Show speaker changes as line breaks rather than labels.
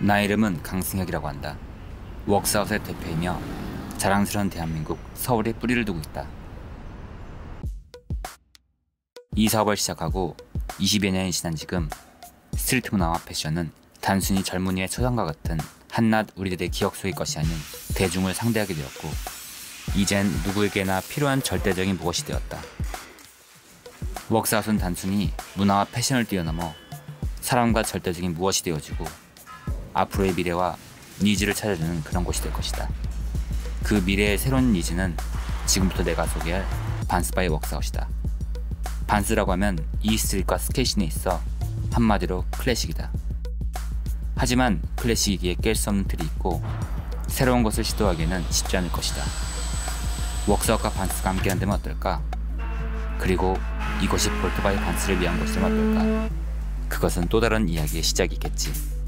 나 이름은 강승혁이라고 한다. 웍스아웃의 대표이며 자랑스러운 대한민국 서울에 뿌리를 두고 있다. 이 사업을 시작하고 20여 년이 지난 지금 스트리트 문화와 패션은 단순히 젊은이의 초상과 같은 한낱 우리들의 기억 속의 것이 아닌 대중을 상대하게 되었고, 이젠 누구에게나 필요한 절대적인 무엇이 되었다. 웍스아웃은 단순히 문화와 패션을 뛰어넘어 사람과 절대적인 무엇이 되어지고 앞으로의 미래와 니즈를 찾아주는 그런 곳이 될 것이다. 그 미래의 새로운 니즈는 지금부터 내가 소개할 반스 바이 웍스아웃이다. 반스라고 하면 이 스트릿과 스케이신에 있어 한마디로 클래식이다. 하지만 클래식이기에 깰 수 없는 틀이 있고 새로운 것을 시도하기에는 쉽지 않을 것이다. 웍스아웃과 반스가 함께 한다면 어떨까? 그리고 이것이 볼트 바이 반스를 위한 것이라면 어떨까? 그것은 또 다른 이야기의 시작이겠지.